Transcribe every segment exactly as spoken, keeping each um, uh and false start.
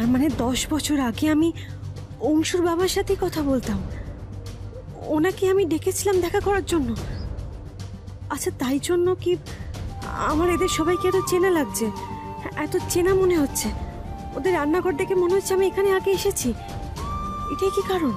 তার মানে দশ বছর আগে আমি অংশুর বাবার সাথে কথা বলতাম, ওনাকে আমি ডেকেছিলাম দেখা করার জন্য। আচ্ছা, তাই জন্য কি আমার এদের সবাইকে এত চেনা লাগছে, এত চেনা মনে হচ্ছে? ওদের রান্নাঘর দেখে মনে হচ্ছে আমি এখানে আগে এসেছি। এটাই কি কারণ?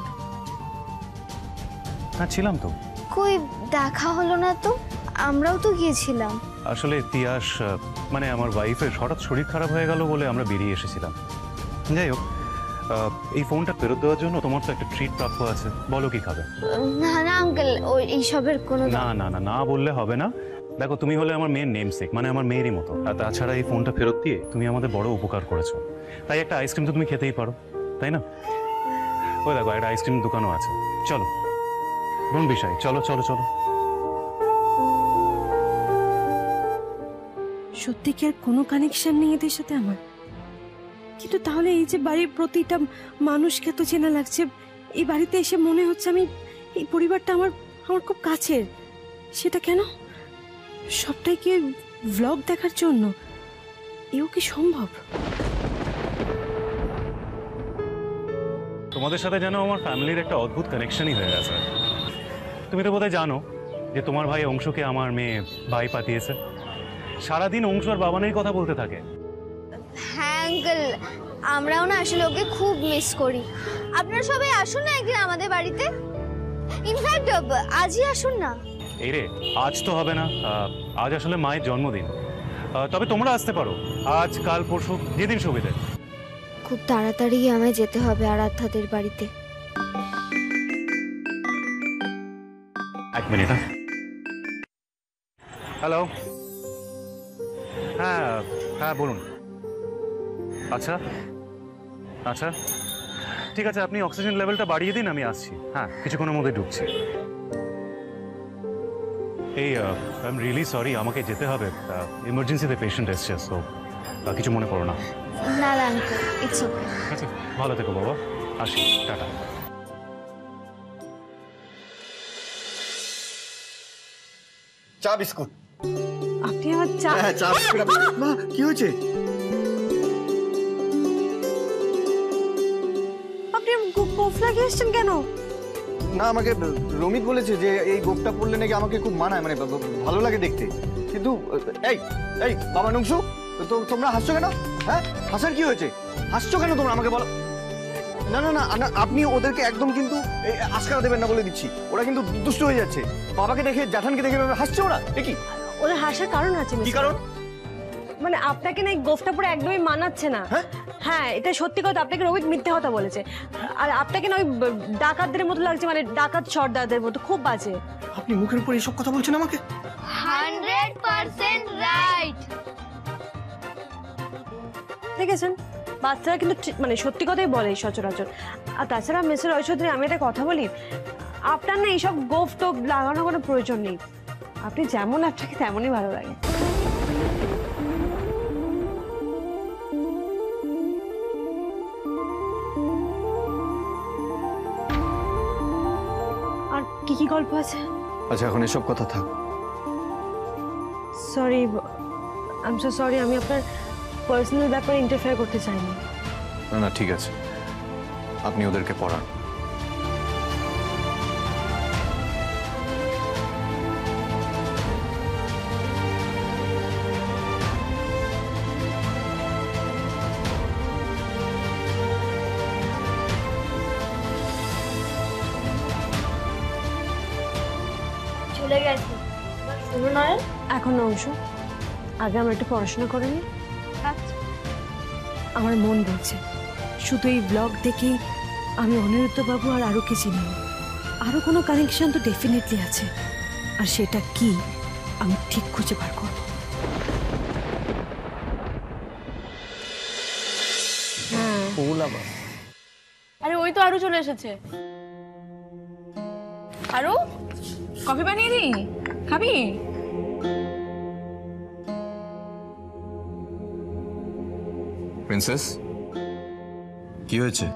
হ্যাঁ, ছিলাম তো। কই দেখা হলো না তো? আমরাও তো গিয়েছিলাম। আসলে তিয়াস মানে আমার ওয়াইফের হঠাৎ শরীর খারাপ হয়ে গেল বলে আমরা বেরিয়ে এসেছিলাম। যাই হোক, এই ফোনটা ফেরত দেওয়ার জন্য তোমার তো একটা ট্রিট প্রাপ্য আছে, বলো কি খাবে? না না আঙ্কেল, ওই এইসবের কোনো না না না না বললে হবে না। দেখো, তুমি হলে আমার মেয়ের নেমসেক, মানে আমার মেয়েরই মতো। আর তাছাড়া এই ফোনটা ফেরত দিয়ে তুমি আমাদের বড় উপকার করেছো, তাই একটা আইসক্রিম তো তুমি খেতেই পারো, তাই না? ওই দেখো, একটা আইসক্রিম দোকানও আছে, চলো। কোন বিষয়? চলো চলো চলো। সত্যি কি আর কোনো কানেকশন নেই এদের সাথে আমার? কিন্তু তাহলে এই যে বাড়ির প্রতিটা মানুষকে তো চেনা লাগছে, এই বাড়িতে এসে মনে হচ্ছে আমি এই পরিবারটা আমার আমার খুব কাছের, সেটা কেন? সবটাই কি ভ্লগ দেখার জন্য? এও কি সম্ভব? তোমাদের সাথে যেন আমার ফ্যামিলির একটা অদ্ভুত কানেকশনই হয়ে গেছে। তুমি তো বোধহয় জানো যে তোমার ভাই অংশুকে আমার মেয়ে ভাই পাঠিয়েছে। সারাদিন অংশু আর বাবানের কথা বলতে থাকে। হ্যাঁ আঙ্কেল, আমরাও না আসলে ওকে খুব মিস করি। আপনারা সবাই আসুন না একদিন আমাদের বাড়িতে, ইনফ্যাক্ট আজই আসুন না। এই রে, আজ তো হবে না, আজ আসলে মায়ের জন্মদিন। তবে তোমরা আসতে পারো আজ, কাল, পরশু, যেদিন সুবিধে। খুব তাড়াতাড়ি আমায় যেতে হবে আরাধ্যাদের বাড়িতে। এক মিনিট। হ্যালো, হ্যাঁ হ্যাঁ বলুন। আচ্ছা আচ্ছা ঠিক আছে, আপনি অক্সিজেন লেভেলটা বাড়িয়ে দিন, আমি আসছি। হ্যাঁ, কিছুক্ষণের মধ্যে ঢুকছি। এই আই এম রিয়েলি সরি, আমাকে যেতে হবে, ইমার্জেন্সিতে পেশেন্ট এসছে, সো কিছু মনে করো না। না না আঙ্কেল, ইটস ওকে। আচ্ছা, ভালো থেকো বাবা, আসি, টাটা। চা বিস্কুট। আপনি আমার চা? হ্যাঁ, চা বিস্কুট। মা, কি হয়েছে? আপনি গোফ লাগিয়ে এসছেন কেন? না, আমাকে রমিত বলেছে যে এই গোপটা পরলে নাকি আমাকে খুব মানায়, মানে ভালো লাগে দেখতে। কিন্তু এই এই বাবা নংশু, তো তোমরা হাসছো কেন? হ্যাঁ, হাসার কি হয়েছে? হাসছো কেন তোমরা, আমাকে বলো। না না না, আপনি ওদেরকে একদম কিন্তু আশকারা দেবেন না বলে দিচ্ছি, ওরা কিন্তু দুষ্ট হয়ে যাচ্ছে। বাবাকে দেখে, জ্যাঠানকে দেখে হাসছে ওরা। কি ওদের হাসার কারণ আছে? কি কারণ? মানে আপনাকে না এই গোফটা পরে একদমই মানাচ্ছে না। হ্যাঁ, এটা সত্যি কথা, আপনাকে রোহিত মিথ্যে কথা বলেছে। আর আপনাকে না ওই ডাকাতদের মতো লাগছে, মানে ডাকাত সর্দারদের মতো, খুব বাজে। আপনি মুখের উপর এসব কথা বলছেন আমাকে? Hundred percent right. দেখেছেন, বাচ্চারা কিন্তু মানে সত্যি কথাই বলে সচরাচর। আর তাছাড়া মিস্টার ঐশ্বর্য, আমি একটা কথা বলি, আপনার না এইসব গোফ টোপ লাগানোর কোনো প্রয়োজন নেই। আপনি যেমন, আপনাকে তেমনই ভালো লাগে। আর কি কি গল্প আছে? আচ্ছা, এখন এসব কথা থাক। Sorry, I am so sorry, আমি আপনার পার্সোনাল ব্যাপারে ইন্টারফেয়ার করতে চাইনি। না না, ঠিক আছে, আপনি ওদেরকে পড়ান। চলে গেছে। শুনো না, এখন অংশ, আগে আমরা একটু পড়াশোনা করে নিই। আমার মন বলছে শুধু এই ব্লগ দেখেই আমি অনিরুদ্ধ বাবু আর আরুকে চিনি। আরো কোনো কানেকশন তো ডেফিনেটলি আছে, আর সেটা কি আমি ঠিক খুঁজে বার করব। আরে ওই তো আরু চলে এসেছে। আরু, কফি বানিয়ে দিই, খাবি? প্রিন্সেস, কি হয়েছে?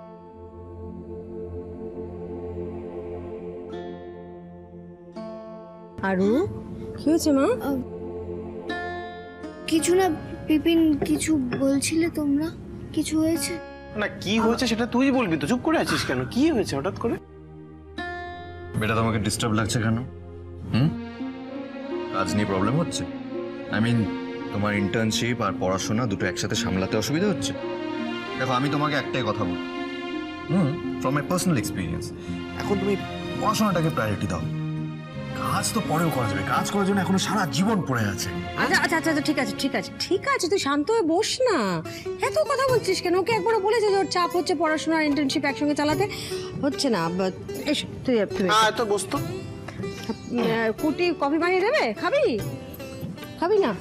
আরু, কি হয়েছে মা? কিছু না বিপিন, কিছু বলছিলে তোমরা? কিছু হয়েছে? না, কি হয়েছে সেটা তুই বলবি তো, চুপ করে আছিস কেন? কি হয়েছে হঠাৎ করে? বেটা তোমাকে ডিস্টার্ব লাগছে কেন? হুম কাজ নিয়ে প্রবলেম হচ্ছে? আই মিন তোমার ইন্টার্নশিপ আর পড়াশোনা দুটো একসাথে সামলাতে অসুবিধা হচ্ছে? দেখো আমি তোমাকে একটাই কথা বলবো, hmm from my personal experience, এখন তুমি পড়াশোনাটাকে প্রায়োরিটি দাও। কাজ তো পরেও করা যাবে, কাজ করার জন্য এখনো সারা জীবন পড়ে আছে। আচ্ছা আচ্ছা আচ্ছা আচ্ছা, ঠিক আছে ঠিক আছে ঠিক আছে, তুই শান্ত হয়ে বস না। এত কথা বলছিস কেন? ওকে একবারও বলেছে যে ওর চাপ হচ্ছে পড়াশোনা আর ইন্টার্নশিপ একসঙ্গে চালাতে হচ্ছে না। বা- এসো তুই তুই এসো। হ্যাঁ, তো বসতো। আহ, কুটি কফি বানিয়ে দেবে? খাবি খাবি না?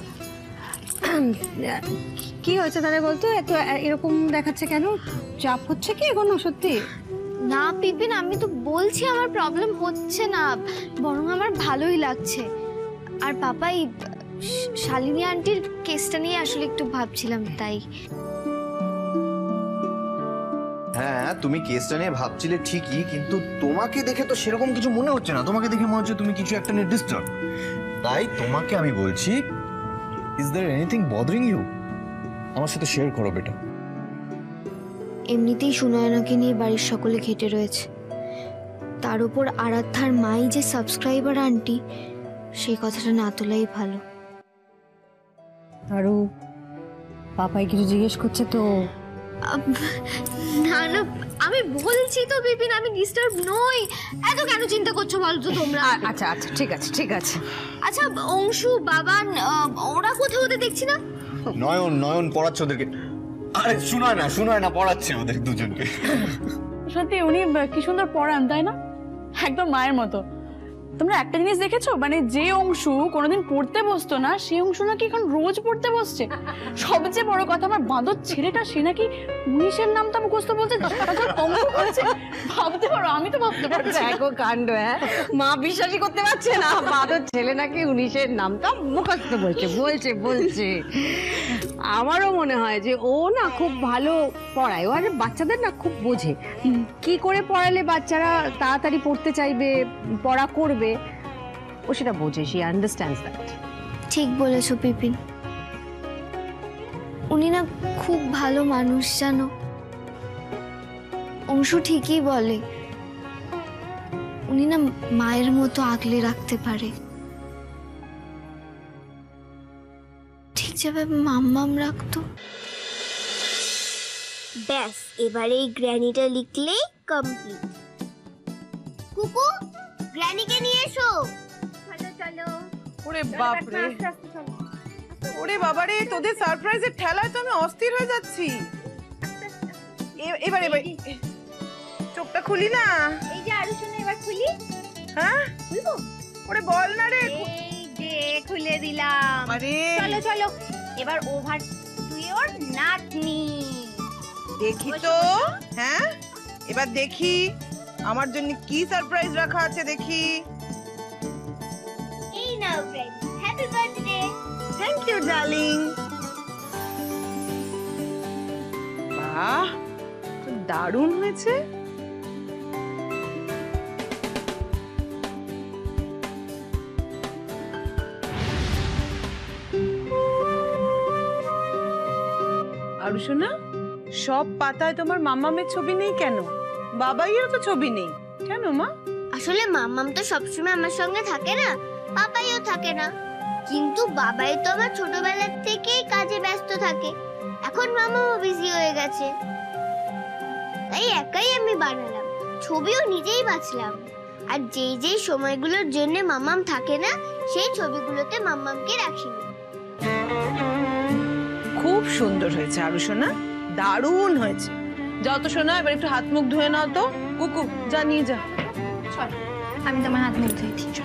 কি হয়েছে তাহলে বলতো? এত এরকম দেখাচ্ছে কেন? চাপ হচ্ছে কি কোনো সত্যি? না পিপিন, আমি তো বলছি আমার প্রবলেম হচ্ছে না, বরং আমার ভালোই লাগছে। আর পাপাই শালিনী আন্টির কেসটা নিয়ে আসলে একটু ভাবছিলাম, তাই। হ্যাঁ তুমি কেসটা নিয়ে ভাবছিলে ঠিকই, কিন্তু তোমাকে দেখে তো সেরকম কিছু মনে হচ্ছে না। তোমাকে দেখে মনে হচ্ছে তুমি কিছু একটা নিয়ে ডিস্টার্ব। তাই তোমাকে আমি বলছি, is there anything bothering you? আমার সাথে শেয়ার করো বেটা। এমনিতেই সুনয়নাকে নিয়ে বাড়ির সকলে ঘেটে রয়েছে, তার উপর আরাধ্যার মাই যে সাবস্ক্রাইবার আন্টি, সেই কথাটা না তোলাই ভালো। আরও পাপাই কিছু জিজ্ঞেস করছে তো? না না, আমি বলছি তো বিপিন, আমি ডিস্টার্ব নই। এত কেন চিন্তা করছো বলো তো তোমরা? আচ্ছা আচ্ছা ঠিক আছে ঠিক আছে। আচ্ছা অংশু, বাবান, ওরা কোথাও ওদের দেখছি না। নয়ন নয়ন পড়াচ্ছে ওদেরকে। আরে শোনায় না শোনায় না পড়াচ্ছে ওদের দুজনকে। সত্যি উনি কি সুন্দর পড়ান, তাই না? একদম মায়ের মতো। তোমরা একটা জিনিস দেখেছো, মানে যে অংশু কোনোদিন পড়তে বসতো না, সেই অংশু নাকি এখন রোজ পড়তে বসছে। সবচেয়ে বড় কথা, আমার বাঁদর ছেলেটা, সে নাকি উনিশের নামটা মুখস্থ বলছে, অঙ্ক করছে। ভাবতে পারো? আমি তো ভাবতে পারছি না। দেখো কাণ্ড, হ্যাঁ মা বিশ্বাসই করতে পারছে না, বাদর ছেলে নাকি উনিশের নামটা মুখস্থ বলছে বলছে বলছে আমারও মনে হয় যে ও না খুব ভালো পড়ায়, ও আর বাচ্চাদের না খুব বোঝে কি করে পড়ালে বাচ্চারা তাড়াতাড়ি পড়তে চাইবে, পড়া করবে, ও সেটা বোঝে। She understands that. ঠিক বলেছো পিপিন, উনি না খুব ভালো মানুষ জানো। অংশু ঠিকই বলে, উনি না মায়ের মতো আগলে রাখতে পারে, ঠিক যেভাবে মাম্মাম রাখতো। ব্যাস, এবারে এই গ্র্যানিটা লিখলেই কমপ্লিট। কুকু, গ্র্যানিকে নিয়ে এসো। চলো চলো। ওরে বাপ রে, ওরে বাবা রে, তোদের সারপ্রাইজের ঠেলায় তো আমি অস্থির হয়ে যাচ্ছি। এ- এবার এবার চোখটা খুলি না? এই যে আরো শোনো, এবার খুলি। হ্যাঁ খুলবো? ওরে বল না রে। এই যে খুলে দিলাম। আরে চলো চলো, এবার ওভার তুই ওর নাতনি। দেখি তো। হ্যাঁ এবার দেখি আমার জন্য কি সারপ্রাইজ রাখা আছে, দেখি। এই নাও friend, happy birthday. Thank you darling. বাহ, তো দারুণ হয়েছে। আর শোনা, সব পাতায় তোমার মাম্মামের ছবি নেই কেন? বাবাইয়েরও তো ছবি নেই কেন মা? আসলে মাম্মাম তো সবসময় আমার সঙ্গে থাকে না, পাপাইও থাকে না। কিন্তু বাবাই তো আমার ছোটবেলার থেকেই কাজে ব্যস্ত থাকে, এখন মামাও বিজি হয়ে গেছে, তাই একাই আমি বানালাম, ছবিও নিজেই বাছলাম। আর যেই যেই সময়গুলোর জন্য মাম্মাম থাকে না, সেই ছবিগুলোতে মাম্মামকে রাখি। খুব সুন্দর হয়েছে আরু সোনা, দারুণ হয়েছে। যাও তো সোনা, এবার একটু হাত মুখ ধুয়ে নাও তো। কুকু যা, নিয়ে যা। আমি তোমার হাত মুখ ধুয়ে দিই।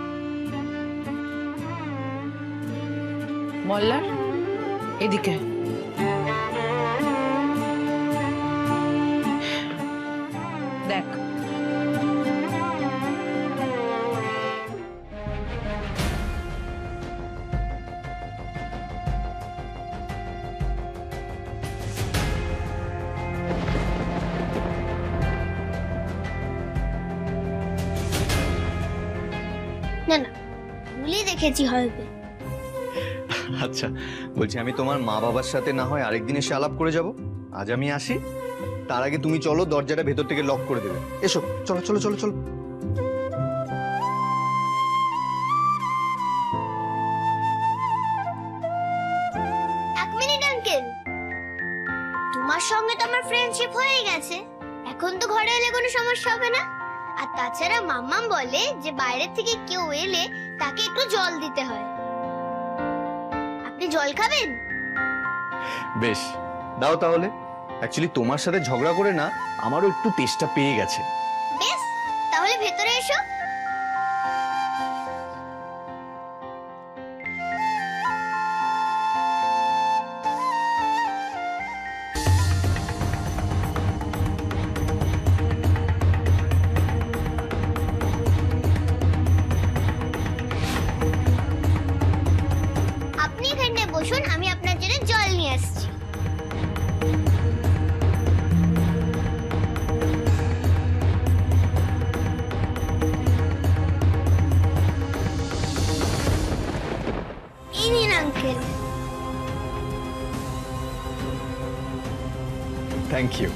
মল্লার এদিকে। দেখ, না না, ভুলে দেখেছি হয়তো। আচ্ছা বলছি, আমি তোমার মা বাবার সাথে না হয় আরেকদিন এসে আলাপ করে যাব? আজ আমি আসি, তার আগে তুমি চলো দরজাটা ভেতর থেকে লক করে দেবে। এসো, চলো চলো চলো চলো। এক মিনিট আঙ্কেল, তোমার সঙ্গে তো আমার ফ্রেন্ডশিপ হয়ে গেছে, এখন তো ঘরে এলে কোনো সমস্যা হবে না। আর তাছাড়া মাম্মাম বলে যে বাইরে থেকে কেউ এলে তাকে একটু জল দিতে হয়। আপনি জল খাবেন? বেশ, দাও তাহলে। অ্যাকচুয়ালি তোমার সাথে ঝগড়া করে না আমারও একটু তেষ্টা পেয়ে গেছে। বেশ, তাহলে ভেতরে এসো। আপনি এখানে বসুন, আমি আপনার জন্য জল নিয়ে আসছি। এই নিন আঙ্কেল। Thank you.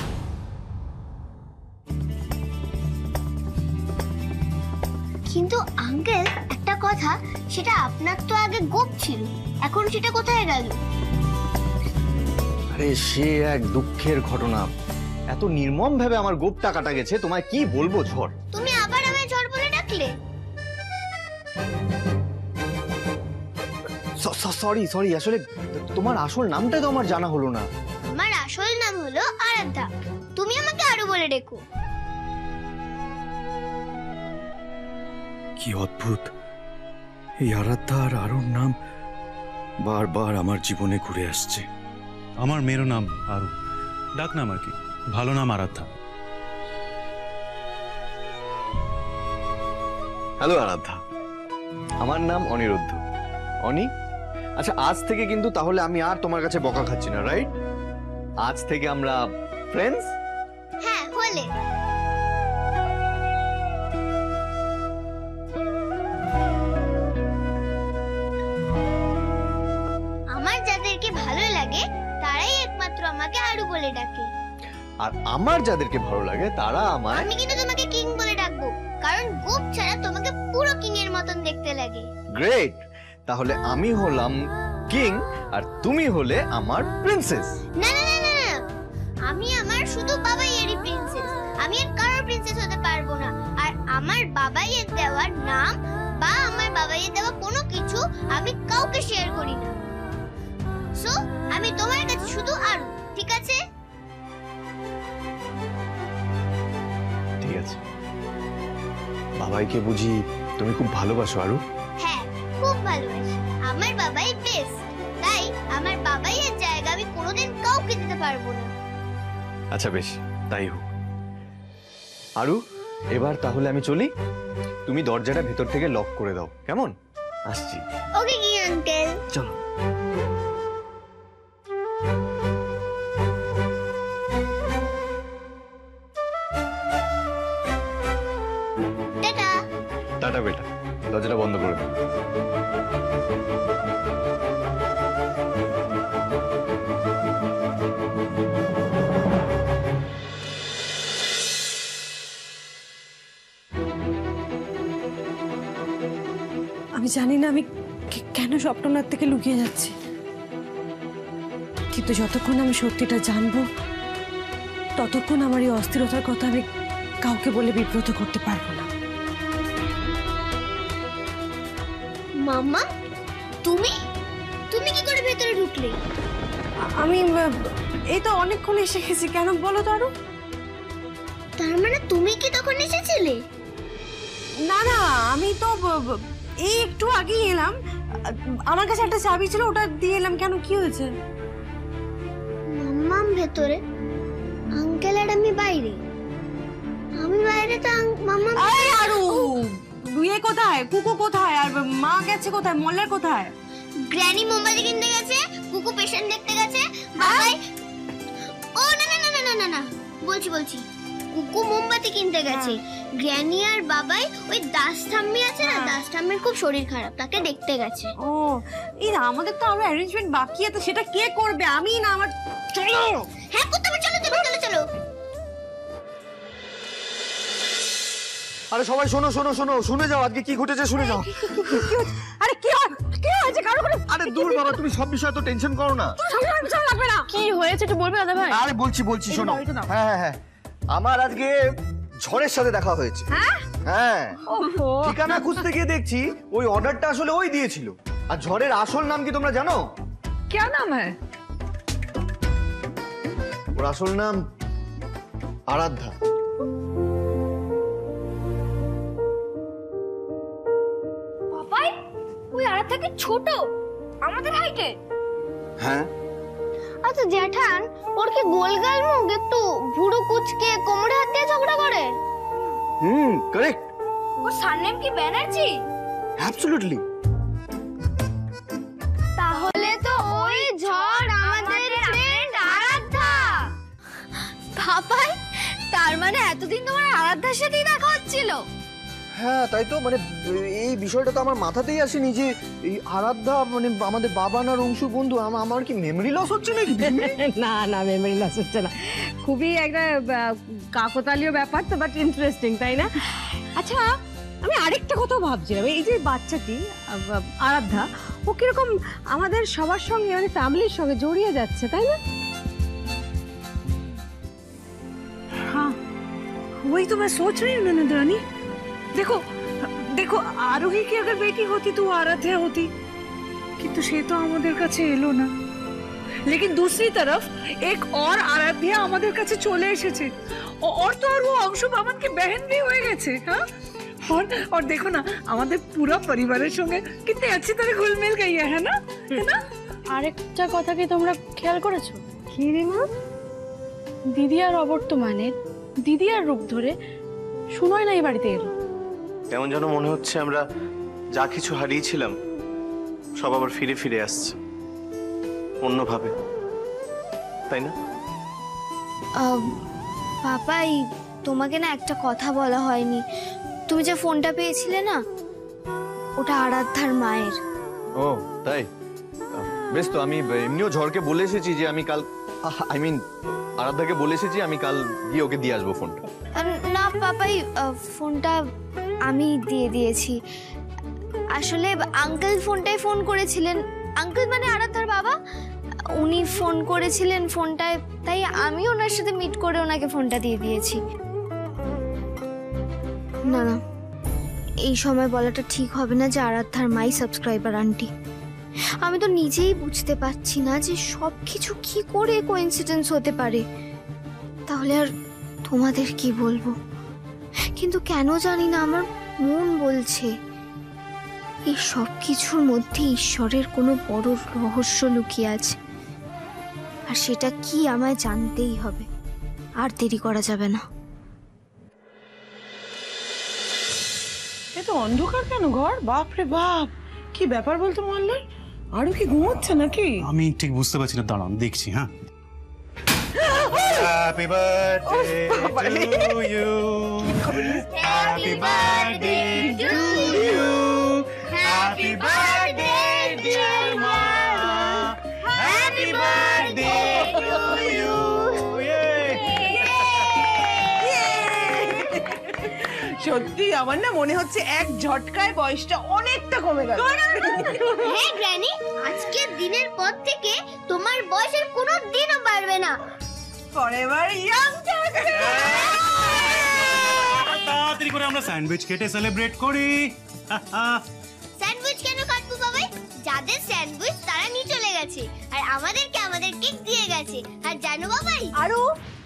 কিন্তু আঙ্কেল, একটা কথা, সেটা আপনার তো আগে গোপ ছিল, এখন সেটা কোথায় গেল? আরে সে এক দুঃখের ঘটনা। এত নির্মম ভাবে আমার গোপটা কাটা গেছে, তোমায় কি বলবো ঝড়। তুমি আবার আমায় ঝড় বলে ডাকলে? সরি সরি, আসলে তোমার আসল নামটা তো আমার জানা হলো না। আমার আসল নাম হলো আরাধ্যা, তুমি আমাকে আরো বলে ডেকো। কি অদ্ভুত, এই আরাধ্যা আর আরুর নাম বারবার আমার জীবনে ঘুরে আসছে। আমার মেয়েরও নাম আরু, ডাক নাম আর কি, ভালো নাম আরাধ্যা। হ্যালো আরাধ্যা, আমার নাম অনিরুদ্ধ। অনি, আচ্ছা আজ থেকে কিন্তু তাহলে আমি আর তোমার কাছে বকা খাচ্ছি না, রাইট? আজ থেকে আমরা ফ্রেন্ডস। হ্যাঁ, হলে। আমার যাদেরকে ভালো লাগে তারাই একমাত্র আমাকে আরু বলে ডাকে, আর আমার যাদেরকে ভালো লাগে তারা আমার। আমি কিন্তু তোমাকে কিং বলে ডাকবো, কারণ গোপ ছাড়া তোমাকে পুরো কিং এর মতন দেখতে লাগে। গ্রেট, তাহলে আমি হলাম কিং আর তুমি হলে আমার প্রিন্সেস। না না না না না, আমি আমার শুধু বাবাইয়েরই প্রিন্সেস, আমি আর কারোর প্রিন্সেস হতে পারবো না। আর আমার বাবাইয়ের দেওয়ার নাম বা আমার বাবাইয়ের দেওয়া কোনো কিছু আমি কাউকে শেয়ার করি না। সো আমি তোমার কাছে শুধু আরু, ঠিক আছে? ঠিক আছে। বাবাইকে বুঝি তুমি খুব ভালোবাসো আরু? হ্যাঁ, খুব ভালোবাসি। আমার বাবাই বেস্ট, তাই আমার বাবাইয়ের জায়গা আমি কোনোদিন কাউকে দিতে পারবো না। আচ্ছা বেশ, তাই হোক। আরু, এবার তাহলে আমি চলি, তুমি দরজাটা ভেতর থেকে লক করে দাও, কেমন? আসছি। ওকে কি আঙ্কেল? চলো। টাটা। টাটা বেটা, দরজাটা বন্ধ করে দাও। আমি জানি না আমি কে- কেন স্বপ্ননাথ থেকে লুকিয়ে যাচ্ছি, কিন্তু যতক্ষণ আমি সত্যিটা জানবো ততক্ষণ আমার এই অস্থিরতার কথা আমি কাউকে বলে বিব্রত করতে পারবো না। মাম্মা, তুমি তুমি কি করে ভেতরে ঢুকলে? আ- আমি আহ, এই তো অনেকক্ষণ এসে গেছি, কেন বলো তো আরো? তার মানে তুমি কি তখন এসেছিলে? না না, আমি তো ব- ব- এই একটু আগেই এলাম, আ- আমার কাছে একটা চাবি ছিল, ওটা দিয়ে এলাম। কেন, কি হয়েছে? মাম্মাম ভেতরে, আঙ্কেল আর আমি বাইরে। আমি বাইরে তো মাম্মা। আরে আরু, বিয়ে কোথায়, কুকু কোথায়, আর মা গেছে কোথায়, মল্লের কোথায়? গ্র্যানি মোমবাতি কিনতে গেছে, কুকু পেশেন্ট দেখতে গেছে, বাবাই। ও না না না না না না না, বলছি বলছি কুকু মোমবাতি কিনতে গেছে। গ্র্যানি আর বাবাই ওই দাস ঠাম্মি আছে না, দাস ঠাম্মির খুব শরীর খারাপ, তাকে দেখতে গেছে। ও এই আমাদের তো আরো অ্যারেঞ্জমেন্ট বাকি আছে, সেটা কে করবে? আমি না আমার। চলো। হ্যাঁ কুত্তা চলো চলো চলো চলো। আরে সবাই শোনো শোনো শোনো, শুনে যাও আজকে কি ঘটেছে, শুনে যাও। আরে কি হয় কি হয়েছে কারো করে? আরে দূর বাবা, তুমি সব বিষয়ে তো টেনশন করো না। সব লাগবে না। কি হয়েছে একটু বলবে দাদা ভাই? আরে বলছি বলছি শোনো। হ্যাঁ হ্যাঁ হ্যাঁ, আমার আজকে ঝড়ের সাথে দেখা হয়েছে। হ্যাঁ হ্যাঁ, ওহো, ঠিকানা খুঁজতে গিয়ে দেখছি ওই অর্ডারটা আসলে ওই দিয়েছিল। আর ঝড়ের আসল নাম কি তোমরা জানো? क्या नाम है? ওর আসল নাম আরাধ্যা। বাবাই ওই আর থেকে ছোট আমাদের হাইটে। হ্যাঁ আচ্ছা জ্যাঠান, ওর কি গোলগাল মুখ, একটু ভুরু কুচকে কোমরে হাত দিয়ে ঝগড়া করে? হুম কারেক্ট, ওর সারনেম কি ব্যানার্জি? অ্যাবসলিউটলি। তাহলে তো ওই ঝড় আমাদের ফ্রেন্ড আরাধ্যা। বাবাই তার মানে এতদিন তোমার আরাধ্যার সাথেই দেখা হচ্ছিল? হ্যাঁ তাই তো, মানে এই বিষয়টা তো আমার মাথাতেই আসেনি যে এই আরাধ্যা মানে আমাদের বাবা না অংশু বন্ধু। আমা- আমার কি মেমরি লস হচ্ছে নাকি? না না মেমরি লস হচ্ছে না, খুবই একটা আহ, কাকতালীয় ব্যাপার তো, বাট ইন্টারেস্টিং, তাই না? আচ্ছা আমি আরেকটা কথা ভাবছিলাম, এই যে বাচ্চাটি আহ, আরাধ্যা, ও কিরকম আমাদের সবার সঙ্গে মানে ফ্যামিলির সঙ্গে জড়িয়ে যাচ্ছে, তাই না? हाँ वही तो मैं सोच रही हूँ ननद रानी। देखो देखो आरोही की अगर बेटी होती तो वो आराध्या होती, किंतु से तो আমাদের কাছে এলো না। लेकिन दूसरी तरफ एक और आराध्या আমাদের কাছে চলে এসেছে, और तो और वो अंशु बामन की बहन भी হয়ে গেছে। हाँ और और देखो ना আমাদের পুরো পরিবারের সঙ্গে कितने अच्छी तरह घुल मिल गई है, है ना? है ना? আরেকটা কথা কি তোমরা খেয়াল করেছো? কি রে মা? দিদি আর অবর্তমানের দিদি আর রূপ ধরে শুনোই না এই বাড়িতে এলো। কেমন যেন মনে হচ্ছে আমরা যা কিছু হারিয়েছিলাম সব আবার ফিরে ফিরে আসছে অন্যভাবে, তাই না? বাবাই তোমাকে না একটা কথা বলা হয়নি, তুমি যে ফোনটা পেয়েছিলে না, ওটা আরাধ্যার মায়ের। ও তাই? বেশ, তো আমি এমনিও ঝড়কে বলে এসেছি যে আমি কাল, আই মিন আরাধ্যাকে বলে এসেছি আমি কাল গিয়ে ওকে দিয়ে আসবো ফোনটা। আহ, না বাবাই, আহ, ফোনটা আমি দিয়ে দিয়েছি। আসলে আঙ্কেল ফোনটায় ফোন করেছিলেন, আঙ্কেল মানে আরাধ্যার বাবা, উনি ফোন করেছিলেন ফোনটায়, তাই আমি ওনার সাথে মিট করে ওনাকে ফোনটা দিয়ে দিয়েছি। না না, এই সময় বলাটা ঠিক হবে না যে আরাধ্যার মাই সাবস্ক্রাইবার আন্টি। আমি তো নিজেই বুঝতে পারছি না যে সব কিছু কি করে কোইন্সিডেন্স হতে পারে। তাহলে আর তোমাদের কি বলবো, কিন্তু কেন জানি না আমার মন বলছে এই সব কিছুর মধ্যে ঈশ্বরের কোনো বড় রহস্য লুকিয়ে আছে, আর সেটা কি আমায় জানতেই হবে, আর দেরি করা যাবে না। এ তো অন্ধকার কেন ঘর? বাপ রে বাপ, কি ব্যাপার বলতো মল্লার? আরো কি ঘুমোচ্ছে নাকি? আমি ঠিক বুঝতে পারছি না, দাঁড়ান দেখছি। হ্যাঁ, happy birthday to you, happy birthday to you, happy birthday dear মা, হ্যাপি বার্থডে টু ইউ। সত্যি আমার না মনে হচ্ছে এক ঝটকায় বয়সটা অনেকটা কমে গেল। হ্যাঁ গ্র্যানি, আজকের দিনের পর থেকে তোমার বয়স আর কোনো দিনও বাড়বে না। Forever young. তাড়াতাড়ি করে আমরা স্যান্ডউইচ কেটে সেলিব্রেট করি। স্যান্ডউইচ কেন কাটবো বাবাই? যাদের স্যান্ডউইচ তারা নিয়ে চলে গেছে, আর আমাদেরকে আমাদের কেক দিয়ে গেছে। আর জানো বাবাই, আরো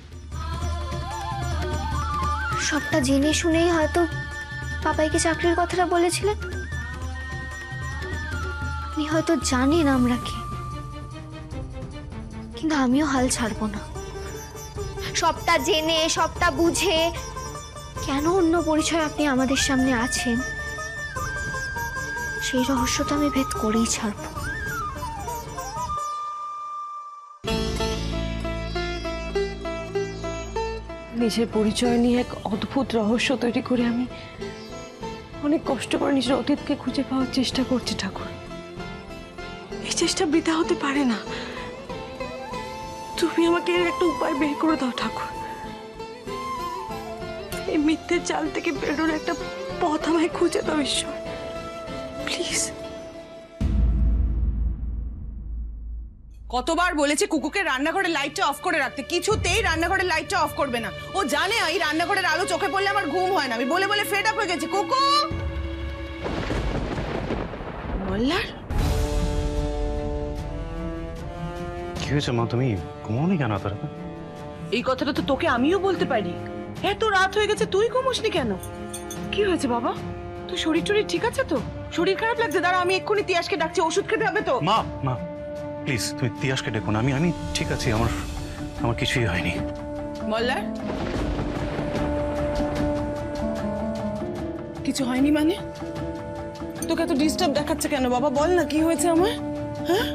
সবটা জেনে শুনেই হয়তো বাবাইকে চাকরির কথাটা বলেছিলেন। উনি হয়তো জানেন আমরা কে, কিন্তু আমিও হাল ছাড়বো না। সবটা জেনে সবটা বুঝে কেন অন্য পরিচয় আপনি আমাদের সামনে আছেন, সেই রহস্যটা আমি ভেদ করেই ছাড়বো। নিজের পরিচয় নিয়ে এক অদ্ভুত রহস্য তৈরি করে আমি অনেক কষ্ট করে নিজের অতীতকে খুঁজে পাওয়ার চেষ্টা করছি ঠাকুর। এই চেষ্টা বৃথা হতে পারে না। তুমি আমাকে এর একটা উপায় বের করে দাও ঠাকুর। এই মিথ্যে চাল থেকে বেরোনোর একটা পথ আমায় খুঁজে দাও ঈশ্বর, প্লিজ। কতবার বলেছি কুকুকে রান্নাঘরের লাইটটা অফ করে রাখতে, কিছুতেই রান্নাঘরের লাইটটা অফ করবে না। ও জানে এই রান্নাঘরের আলো চোখে পড়লে আমার ঘুম হয় না। আমি বলে বলে ফেড আপ হয়ে গেছি। কুকু মল্লার, কি হয়েছে মা, তুমি ঘুমোনি কেন তোরা? এই কথাটা তো তোকে আমিও বলতে পারি। এত রাত হয়ে গেছে তুই ঘুমোসনি কেন? কি হয়েছে বাবা? তুই শরীর টরীর ঠিক আছে তো? শরীর খারাপ লাগছে? দাঁড়া আমি এক্ষুনি তিয়াসকে ডাকছি, ওষুধ খেতে হবে তো। মা মা প্লিজ তুমি তিয়াসকে ডেকো না। আমি আমি ঠিক আছি, আমার আমার কিছুই হয়নি। মল্লার, কিছু হয়নি মানে? তোকে এত ডিস্টার্ব দেখাচ্ছে কেন বাবা? বল না কি হয়েছে আমার। হ্যাঁ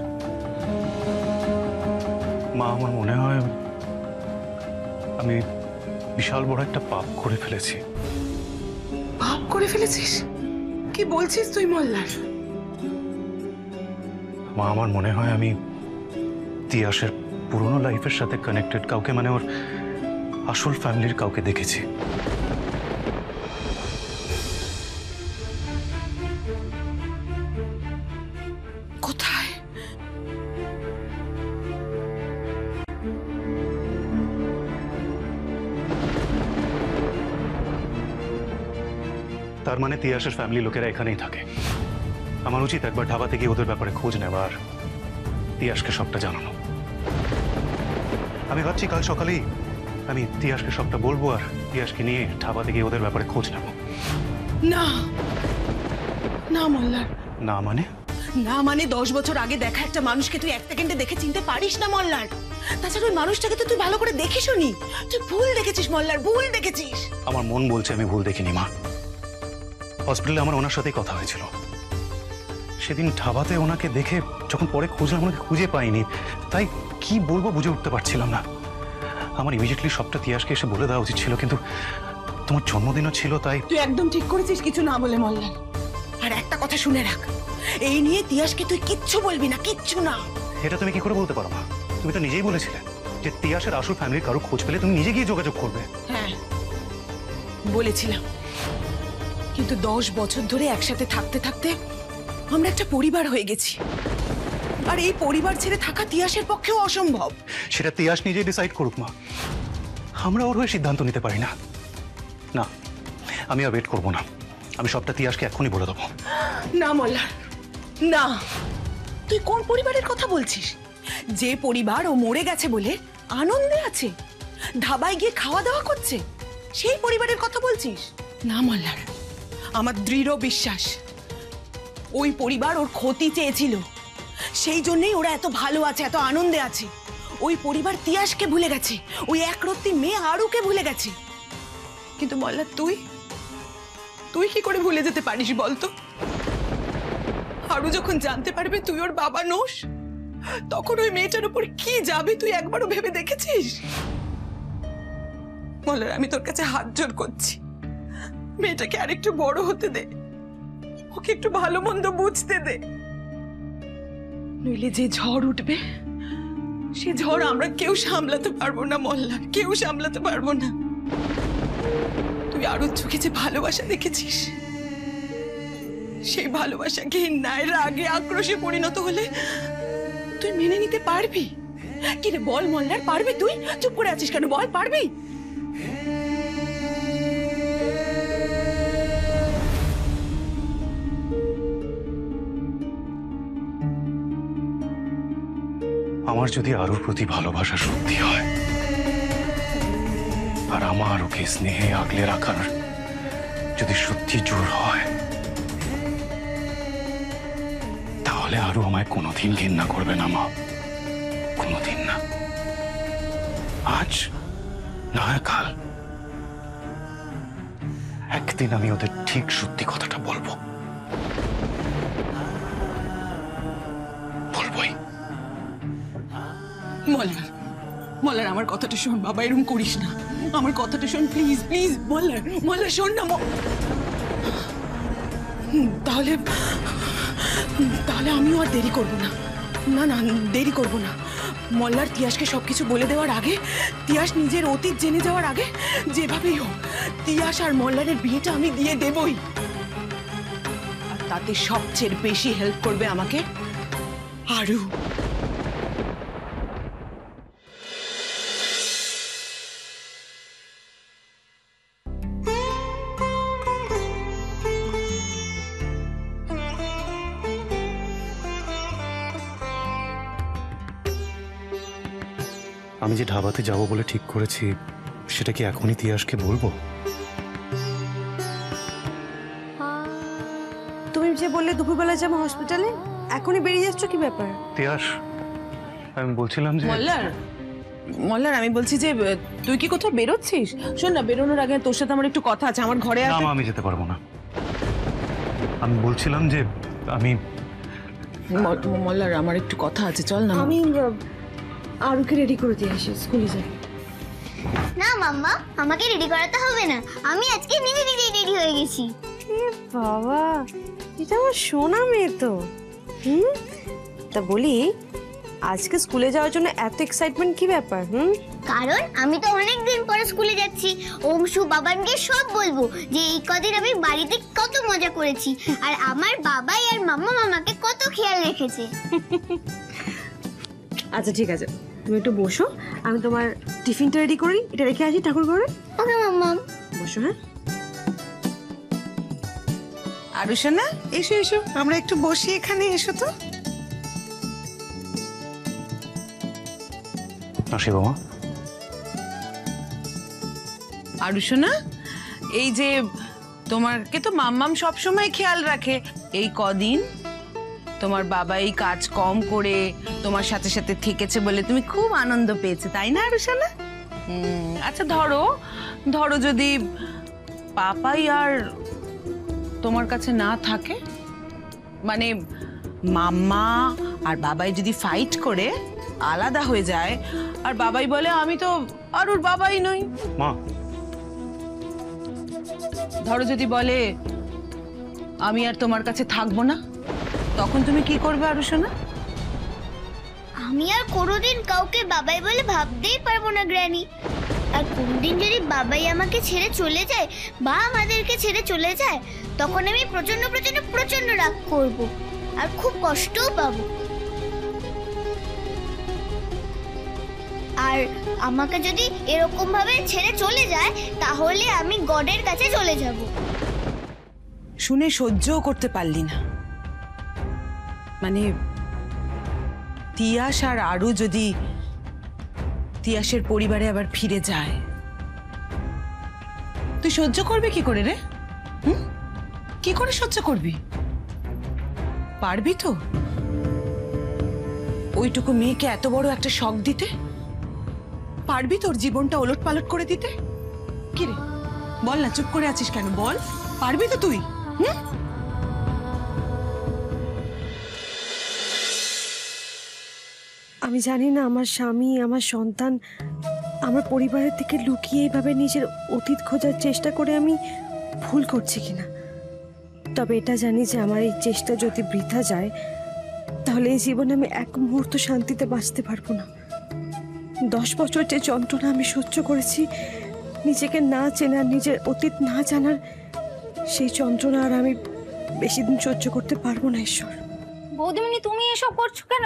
মা, আমার মনে হয় আমি বিশাল বড় একটা পাপ করে ফেলেছি। পাপ করে ফেলেছিস? কি বলছিস তুই মল্লার? মা, আমার মনে হয় আমি তিয়াসের পুরনো লাইফের সাথে কানেক্টেড কাউকে, মানে ওর আসল ফ্যামিলির কাউকে দেখেছি। কোথায়? তার মানে তিয়াসের ফ্যামিলি লোকেরা এখানেই থাকে। আমার উচিত একবার ঢাবাতে গিয়ে ওদের ব্যাপারে খোঁজ নেবার, তিয়াসকে সবটা জানানো। আমি ভাবছি কাল সকালেই আমি তিয়াসকে সবটা বলবো আর তিয়াসকে নিয়ে ঢাবাতে গিয়ে ওদের ব্যাপারে খোঁজ নেব। না না মল্লার। না মানে? না মানে দশ বছর আগে দেখা একটা মানুষকে তুই এক সেকেন্ডে দেখে চিনতে পারিস না মল্লার। তাছাড়া ওই মানুষটাকে তো তুই ভালো করে দেখিসও নি। তুই ভুল দেখেছিস মল্লার, ভুল দেখেছিস। আমার মন বলছে আমি ভুল দেখিনি মা। হসপিটালে আমার ওনার সাথেই কথা হয়েছিল। সেদিন ঢাবাতে ওনাকে দেখে যখন পরে খুঁজলাম ওনাকে খুঁজে পাইনি, তাই কি বলবো বুঝে উঠতে পারছিলাম না। আমার ইমিডিয়েটলি সবটা তিয়াসকে এসে বলে দেওয়া উচিত ছিল, কিন্তু তোমার জন্মদিনও ছিল তাই। তুই একদম ঠিক করেছিস কিছু না বলে মল্লার। আর একটা কথা শুনে রাখ, এই নিয়ে তিয়াসকে তুই কিচ্ছু বলবি না, কিচ্ছু না। এটা তুমি কি করে বলতে পারো মা? তুমি তো নিজেই বলেছিলে যে তিয়াসের আসল ফ্যামিলির কারো খোঁজ পেলে তুমি নিজে গিয়ে যোগাযোগ করবে। হ্যাঁ বলেছিলাম, কিন্তু দশ বছর ধরে একসাথে থাকতে থাকতে আমরা একটা পরিবার হয়ে গেছি। আর এই পরিবার ছেড়ে থাকা তিয়াসের পক্ষেও অসম্ভব। সেটা তিয়াস নিজে ডিসাইড করুক মা, আমরা ওর হয়ে সিদ্ধান্ত নিতে পারি না। না, আমি আর ওয়েট করবো না, আমি সবটা তিয়াসকে এখনই বলে দেবো। না মল্লার না, তুই কোন পরিবারের কথা বলছিস? যে পরিবার ও মরে গেছে বলে আনন্দে আছে, ধাবায় গিয়ে খাওয়া দাওয়া করছে, সেই পরিবারের কথা বলছিস? না মল্লার, আমার দৃঢ় বিশ্বাস ওই পরিবার ওর ক্ষতি চেয়েছিল, সেই জন্যই ওরা এত ভালো আছে, এত আনন্দে আছে। ওই পরিবার তিয়াসকে ভুলে গেছে, ওই একরত্তি মেয়ে আরুকে ভুলে গেছে। কিন্তু মল্লার তুই তুই কি করে ভুলে যেতে পারিস বলতো? আরু যখন জানতে পারবে তুই ওর বাবা নোস, তখন ওই মেয়েটার উপর কি যাবে তুই একবারও ভেবে দেখেছিস? মল্লার, আমি তোর কাছে হাত জোড় করছি, মেয়েটাকে আরেকটু বড় হতে দে, ওকে একটু ভালো মন্দ বুঝতে দে। নইলে যে ঝড় উঠবে সে ঝড় আমরা কেউ সামলাতে পারবো না মল্লার, কেউ সামলাতে পারবো না। তুই আরুর চোখে যে ভালোবাসা দেখেছিস, সেই ভালোবাসা ঘৃণায়, রাগে, আক্রোশে পরিণত হলে তুই মেনে নিতে পারবি? কি রে বল মল্লার, পারবি তুই? চুপ করে আছিস কেন, বল পারবি? আমার যদি আরুর প্রতি ভালোবাসা সত্যি হয় আর আমার ওকে স্নেহে আগলে রাখার যদি সত্যি জোর হয়, তাহলে আরু আমায় কোনোদিন ঘৃণা করবে না মা, কোনোদিন না। আজ না হয় কাল একদিন আমি ওদের ঠিক সত্যি কথাটা বলবো, বলবোই। মল্লার মল্লার আমার কথাটা শোন বাবা, এরকম করিস না। আমার কথাটা শোন প্লিজ প্লিজ মল্লার মল্লার শোন না ম- হুম, তাহলে তাহলে আমিও আর দেরি করব না না না দেরি করব না মল্লার তিয়াসকে সবকিছু বলে দেওয়ার আগে, তিয়াস নিজের অতীত জেনে যাওয়ার আগে যেভাবেই হোক তিয়াস আর মল্লারের বিয়েটা আমি দিয়ে দেবই। আর তাতে সবচেয়ে বেশি হেল্প করবে আমাকে আরু। আমি যে ধাবাতে যাব বলে ঠিক করেছি সেটা কি এখনই তিয়াসকে বলবো? তুমি যে বললে দুপুরবেলা যাবো হসপিটালে, এখনই বেরিয়ে যাচ্ছ, কি ব্যাপার? তিয়াস, আমি বলছিলাম যে মল্লার মল্লার আমি বলছি যে আহ, তুই কি কোথাও বেরোচ্ছিস? শোন না, বেরোনোর আগে তোর সাথে আমার একটু কথা আছে, আমার ঘরে না আছে। মা, আমি যেতে পারবো না। আমি বলছিলাম যে আমি মল- মল্লার আমার একটু কথা আছে, চল না। আমি আরুকে রেডি করে দিয়ে আসি, স্কুলে যাই। না মাম্মা, আমাকে রেডি করাতে হবে না, আমি আজকে নিজে নিজেই রেডি হয়ে গেছি। এ বাবা, এটা আমার সোনা মেয়ে তো। হুম, তা বলি আজকে স্কুলে যাওয়ার জন্য এত এক্সাইটমেন্ট কি ব্যাপার? হুম, কারণ আমি তো অনেক দিন পরে স্কুলে যাচ্ছি। অংশু বাবানকে সব বলবো যে এই কদিন আমি বাড়িতে কত মজা করেছি, আর আমার বাবাই আর মাম্মা মামাকে কত খেয়াল রেখেছে। আচ্ছা ঠিক আছে, তুমি একটু বসো, আমি তোমার টিফিনটা রেডি করি, এটা রেখে আসি ঠাকুর ঘরে। ওকে মাম্মা। বসো। হ্যাঁ, আরুষা না, এসো এসো, আমরা একটু বসি এখানে, এসো তো। আসি বাবা। আরুষা না, এই যে তোমাকে তো মাম্মাম সবসময় খেয়াল রাখে, এই কদিন তোমার বাবা এই কাজ কম করে তোমার সাথে সাথে থেকেছে বলে তুমি খুব আনন্দ পেয়েছে, তাই না আরুষা না? হুম, আচ্ছা ধরো ধরো যদি পাপাই আর তোমার কাছে না থাকে, মানে মাম্মা আর বাবাই যদি ফাইট করে আলাদা হয়ে যায়, আর বাবাই বলে আমি তো আরুর বাবাই নই, মা, ধরো যদি বলে আমি আর তোমার কাছে থাকবো না, তখন তুমি কি করবে আরুষা না? আমি আর কোনোদিন কাউকে বাবাই বলে ভাবতেই পারবো না গ্র্যানি। আর কোনদিন যদি বাবাই আমাকে ছেড়ে চলে যায় বা আমাদেরকে ছেড়ে চলে যায়, তখন আমি প্রচন্ড প্রচন্ড প্রচন্ড রাগ করব আর খুব কষ্টও পাবো। আর আমাকে যদি এরকম ভাবে ছেড়ে চলে যায়, তাহলে আমি গডের কাছে চলে যাব। শুনে সহ্যও করতে পারলি না, মানে তিয়াস আর আরু যদি তিয়াসের পরিবারে আবার ফিরে যায়, তুই সহ্য করবি কি করে রে? হুম, কি করে সহ্য করবি? পারবি তো ওইটুকু মেয়েকে এত বড় একটা শক দিতে? পারবি তোর জীবনটা ওলট পালট করে দিতে? কি রে বল না, চুপ করে আছিস কেন? বল, পারবি তো তুই? হুম, আমি জানি না আমার স্বামী, আমার সন্তান, আমার পরিবারের থেকে লুকিয়ে এইভাবে নিজের অতীত খোঁজার চেষ্টা করে আমি ভুল করছি কিনা। তবে এটা জানি যে আমার এই চেষ্টা যদি বৃথা যায়, তাহলে এই জীবনে আমি এক মুহূর্ত শান্তিতে বাঁচতে পারবো না। দশ বছর যে যন্ত্রণা আমি সহ্য করেছি, নিজেকে না চেনার, নিজের অতীত না জানার, সেই যন্ত্রণা আর আমি বেশি দিন সহ্য করতে পারবো না। ঈশ্বর, বৌদিমণি তুমি এসব করছো কেন?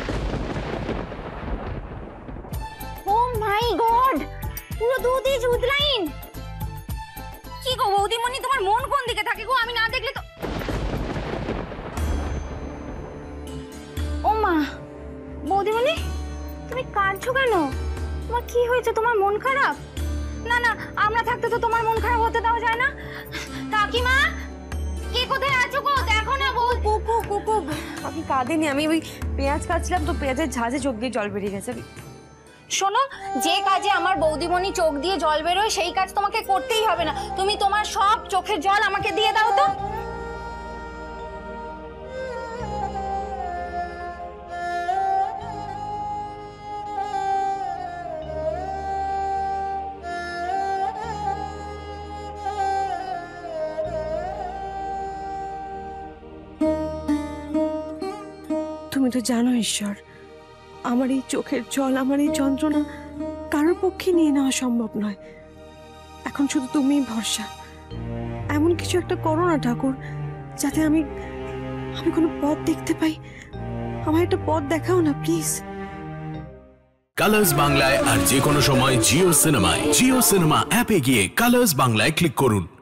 ও মাই গড, পুরো দুধ ইজ উদলাইন। কি গো বৌদিমণি, তোমার মন কোন দিকে থাকে গো? আমি না দেখলে তো। ও মা, বৌদিমণি তুমি কাঁদছো কেন? তোমার কি হয়েছে? তোমার মন খারাপ? না না, আমরা থাকতে তো তোমার মন খারাপ হতে দেওয়া যায় না। কাকিমা, কে কোথায় আছো গো? দেখো না বউ। কুকু কুকু, আমি কাঁদিনি, আমি ওই পেঁয়াজ কাটছিলাম তো পেঁয়াজের ঝাঁজে চোখ দিয়ে জল বেরিয়ে গেছে। শোনো, যে কাজে আমার বৌদিমণি চোখ দিয়ে জল বেরোয় সেই কাজ তোমাকে করতেই হবে না। তুমি তোমার সব চোখের জল আমাকে দিয়ে দাও তো। তুমি তো জানো ঈশ্বর, আমার এই চোখের জল, আমার এই যন্ত্রণা কারোর পক্ষে নিয়ে নেওয়া সম্ভব নয়। এখন শুধু তুমিই ভরসা। এমন কিছু একটা করো না ঠাকুর, যাতে আমি আমি কোনো পথ দেখতে পাই। আমার একটা পথ দেখাও না প্লিজ। কালার্স বাংলায় আর যে কোনো সময় জিও সিনেমায় জিও সিনেমা অ্যাপে গিয়ে কালার্স বাংলায় ক্লিক করুন।